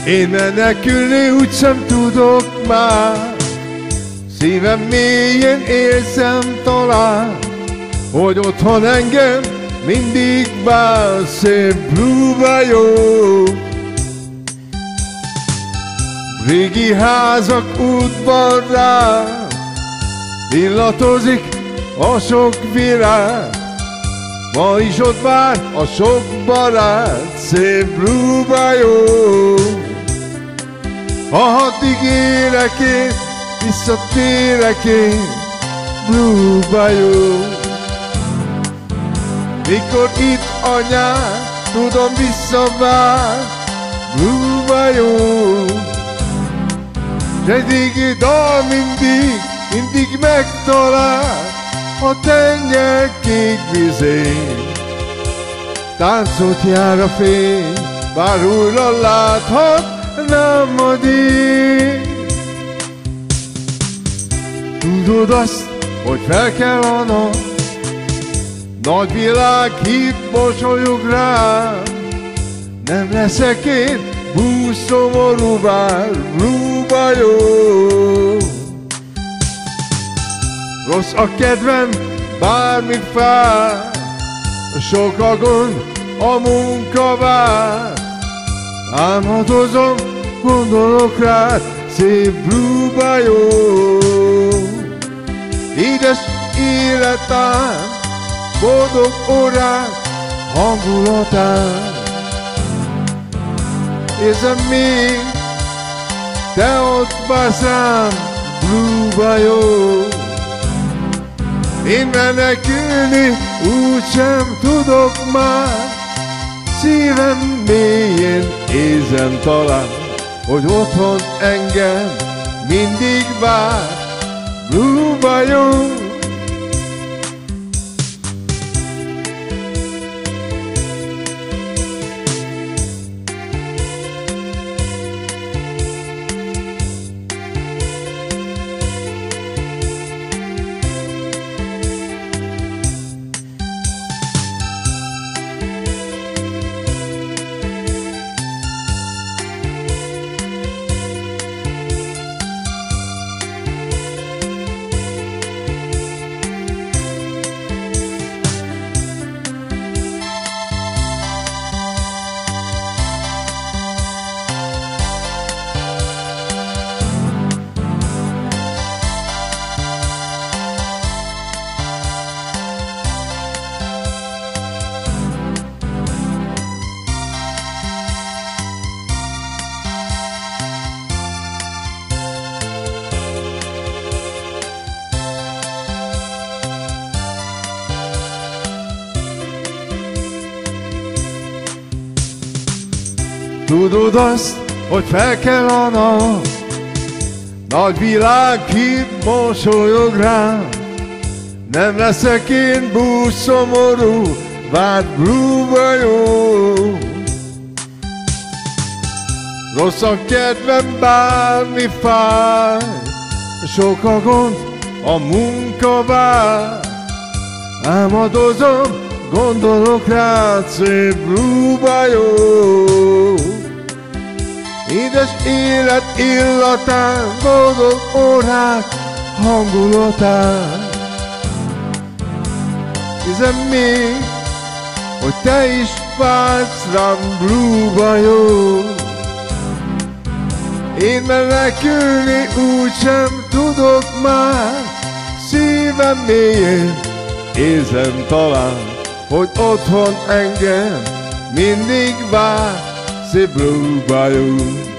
Én menekülni úgysem tudok már, szívem mélyen érzem talán, hogy otthon engem mindig vár szép Blue Bayou. Régi házak udvarán illatozik a sok virág, ma is ott vár a sok barát szép Blue Bayou. Ha addig élek én, visszatérek én Blue Bayou. Mikor itt anyám, tudom visszavár Blue Bayou. S egy régi dal mindig megtalál a tenger kék vizén. Táncot jár a fény, bár újra láthatnám majd én. Tudod azt, hogy fel kell a nap, nagy világ hit mosolyog rám. Nem leszek én búszomorú vár Blue Bayou. Rossz a kedvem, bármit fáj, sok a gond, a munka vár. Álmodozom, gondolok rád, szép Blue Bayou. Édes életem, boldog órák hangulatán. Érzem még, te ott vársz rám, Blue Bayou. Én menekülni úgysem tudok már, szívem mélyén érzem talán, hogy otthon engem mindig vár Blue Bayou. Tudod azt, hogy fel kell a nap, nagy világ hit mosolyog rám. Nem leszek én búszomorú, várd Blue Bayou. Rossz a kedvem, bármi fáj, sok a gond, a munka vár. Álmodozom, gondolok rád, szép Blue Bayou. Édes élet illatán, boldog órák hangulatán. Hiszem még, hogy te is vársz rám, Blue Bayou. Én menekülni úgysem tudok már, szívem mélyén érzem talán, hogy otthon engem mindig vár szép Blue Bayou.